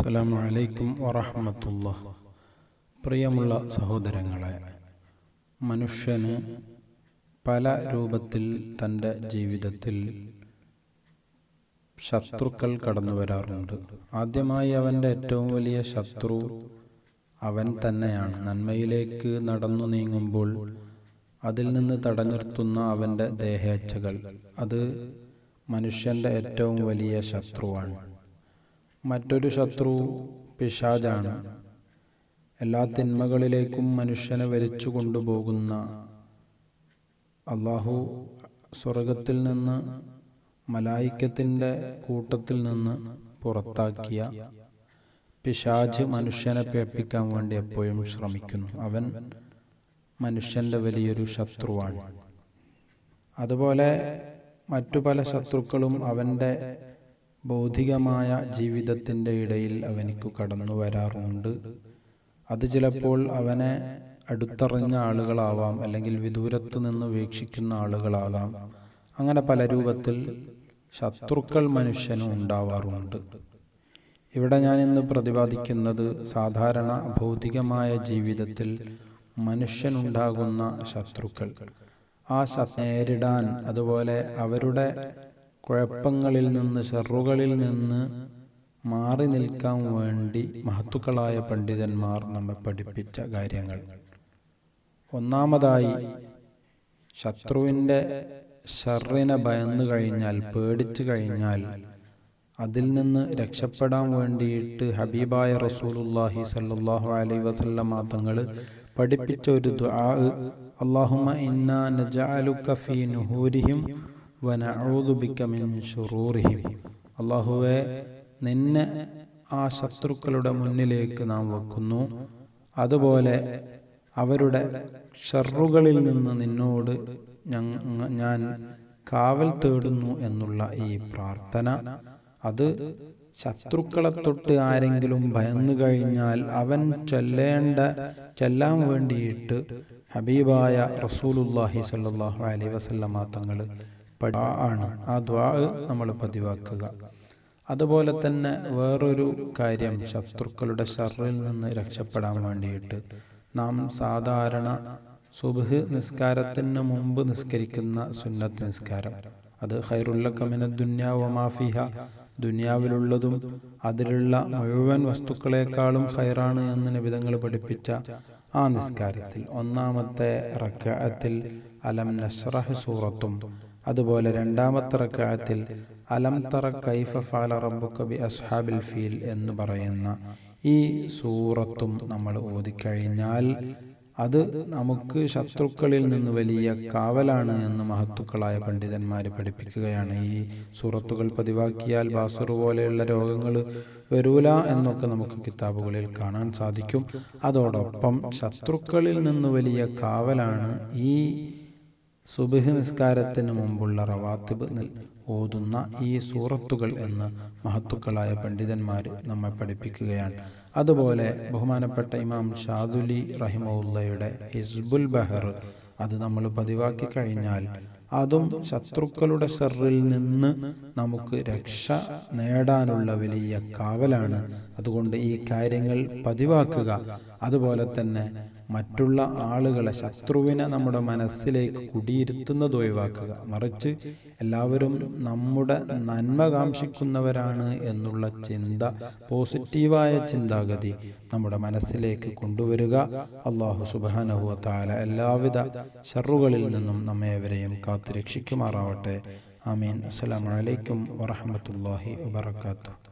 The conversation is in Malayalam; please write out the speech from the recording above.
അസ്സലാമു അലൈക്കും വറഹ്മത്തുള്ളാഹി. പ്രിയമുള്ള സഹോദരങ്ങളെ, മനുഷ്യന് പല രൂപത്തിൽ തൻ്റെ ജീവിതത്തിൽ ശത്രുക്കൾ കടന്നു വരാറുണ്ട്. ആദ്യമായി അവൻ്റെ ഏറ്റവും വലിയ ശത്രു അവൻ തന്നെയാണ്. നന്മയിലേക്ക് നടന്നു നീങ്ങുമ്പോൾ അതിൽ നിന്ന് തടഞ്ഞിർത്തുന്ന അവൻ്റെ ദേഹേച്ഛകൾ, അത് മനുഷ്യൻ്റെ ഏറ്റവും വലിയ ശത്രുവാണ്. മറ്റൊരു ശത്രു പിശാചാണ്. എല്ലാ തിന്മകളിലേക്കും മനുഷ്യനെ വലിച്ചു കൊണ്ടുപോകുന്ന, അള്ളാഹു സ്വർഗത്തിൽ നിന്ന് മലായിക്കത്തിൻ്റെ കൂട്ടത്തിൽ നിന്ന് പുറത്താക്കിയ പിശാച് മനുഷ്യനെ പേപ്പിക്കാൻ വേണ്ടി എപ്പോഴും ശ്രമിക്കുന്നു. അവൻ മനുഷ്യൻ്റെ വലിയൊരു ശത്രുവാണ്. അതുപോലെ മറ്റു പല ശത്രുക്കളും അവൻ്റെ ഭൗതികമായ ജീവിതത്തിൻ്റെ ഇടയിൽ അവനിക്ക് കടന്നു വരാറുണ്ട്. അത് ചിലപ്പോൾ അവനെ അടുത്തറിഞ്ഞ ആളുകളാവാം, അല്ലെങ്കിൽ വിദൂരത്ത് നിന്ന് വീക്ഷിക്കുന്ന ആളുകളാകാം. അങ്ങനെ പല രൂപത്തിൽ ശത്രുക്കൾ മനുഷ്യന് ഉണ്ടാവാറുണ്ട്. ഇവിടെ ഞാൻ ഇന്ന് പ്രതിപാദിക്കുന്നത് സാധാരണ ഭൗതികമായ ജീവിതത്തിൽ മനുഷ്യനുണ്ടാകുന്ന ശത്രുക്കൾ, ആ നേരിടാൻ, അതുപോലെ അവരുടെ കുഴപ്പങ്ങളിൽ നിന്ന്, ഷറുകളിൽ നിന്ന് മാറി നിൽക്കാൻ വേണ്ടി മഹത്തുക്കളായ പണ്ഡിതന്മാർ നമ്മെ പഠിപ്പിച്ച കാര്യങ്ങൾ. ഒന്നാമതായി, ശത്രുവിൻ്റെ ഷറിനെ ഭയന്നു കഴിഞ്ഞാൽ, പേടിച്ചു കഴിഞ്ഞാൽ, അതിൽ നിന്ന് രക്ഷപ്പെടാൻ വേണ്ടിയിട്ട് ഹബീബായ റസൂലുള്ളാഹി സ്വല്ലല്ലാഹു അലൈഹി വസല്ലമ തങ്ങൾ പഠിപ്പിച്ച ഒരു ദുആ, അല്ലാഹുമ്മ ഇന്നാ നജഅലുക ഫീ നുഹൂരിഹിം വനഊദു ബിക മിൻ ശുറൂരിഹിം. അല്ലാഹുവേ, നിന്നെ ആ ശത്രുക്കളുടെ മുന്നിലേക്ക് നാം വെക്കുന്നു, അതുപോലെ അവരുടെ ഷറുകളിൽ നിന്ന് നിന്നോട് ഞാൻ കാവൽ തേടുന്നു എന്നുള്ള ഈ പ്രാർത്ഥന, അത് ശത്രുക്കളെ തൊട്ട് ആരെങ്കിലും ഭയന്നു കഴിഞ്ഞാൽ അവൻ ചെല്ലാൻ വേണ്ടിയിട്ട് ഹബീബായ റസൂലുള്ളാഹി സ്വല്ലല്ലാഹു അലൈഹി വസല്ലമ തങ്ങൾ ആണ്. ആ ദുആ നമ്മൾ പതിവാക്കുക. അതുപോലെ തന്നെ വേറൊരു കാര്യം, ശത്രുക്കളുടെ ശർറിൽ നിന്ന് രക്ഷപ്പെടാൻ വേണ്ടിയിട്ട് നാം സാധാരണ സുബ്ഹ് നിസ്കാരത്തിന് മുമ്പ് നിസ്കരിക്കുന്ന സുന്നത്ത് നിസ്കാരം, അത് ഖൈറുൽ ലക മിനദ് ദുനിയാ വമാ ഫീഹാ, ദുനിയാവിലുള്ളതും അതിലുള്ള മുഴുവൻ വസ്തുക്കളെക്കാളും ഖൈറാണ് എന്ന് നബി തങ്ങൾ പഠിപ്പിച്ച ആ നിസ്കാരത്തിൽ ഒന്നാമത്തെ റക്അത്തിൽ അലം നശ്റഹ് സൂറത്തും, അതുപോലെ രണ്ടാമത്തെ റക്അത്തിൽ അലം തറ കൈഫ ഫഅല റബ്ബുക ബി അസ്ഹാബിൽ ഫീൽ എന്ന് പറയുന്ന ഈ സൂറത്തും നമ്മൾ ഓതിക്കഴിഞ്ഞാൽ അത് നമുക്ക് ശത്രുക്കളിൽ നിന്ന് വലിയ കാവലാണ് എന്ന് മഹത്തുക്കളായ പണ്ഡിതന്മാർ പഠിപ്പിക്കുകയാണ്. ഈ സൂറത്തുകൾ പതിവാക്കിയാൽ ബാസുർ പോലെയുള്ള രോഗങ്ങൾ വരൂല എന്നൊക്കെ നമുക്ക് കിതാബുകളിൽ കാണാൻ സാധിക്കും. അതോടൊപ്പം ശത്രുക്കളിൽ നിന്ന് വലിയ കാവലാണ് ഈ സുബ്ഹ് നിസ്കാരത്തിന് മുമ്പുള്ള റവാത്തിബ് ഓതുന്ന ഈ സൂറത്തുകൾ എന്ന് മഹത്തുക്കളായ പണ്ഡിതന്മാർ നമ്മെ പഠിപ്പിക്കുകയാണ്. അതുപോലെ ബഹുമാനപ്പെട്ട ഇമാം ഷാദുലി റഹിമഹുല്ലയുടെ ഹിസ്ബുൽ ബഹർ, അത് നമ്മൾ പതിവാക്കി കഴിഞ്ഞാൽ അതും ശത്രുക്കളുടെ ഷർറിൽ നിന്ന് നമുക്ക് രക്ഷ നേടാനുള്ള വലിയ കാവലാണ്. അതുകൊണ്ട് ഈ കാര്യങ്ങൾ പതിവാക്കുക. അതുപോലെ തന്നെ മറ്റുള്ള ആളുകളെ, ശത്രുവിനെ നമ്മുടെ മനസ്സിലേക്ക് കുടിയിരുത്തുന്നത് ഒഴിവാക്കുക. മറിച്ച് എല്ലാവരും നമ്മുടെ നന്മ കാംക്ഷിക്കുന്നവരാണ് എന്നുള്ള ചിന്ത, പോസിറ്റീവായ ചിന്താഗതി നമ്മുടെ മനസ്സിലേക്ക് കൊണ്ടുവരിക. അല്ലാഹു സുബ്ഹാനഹു വ തആല എല്ലാവിധ ശർറുകളിൽ നിന്നും നമ്മേവരെയും കാത്തു രക്ഷിക്കുമാറാവട്ടെ. ആമീൻ. അസ്സലാമു അലൈക്കും വറഹ്മത്തുള്ളാഹി വബറകാതുഹു.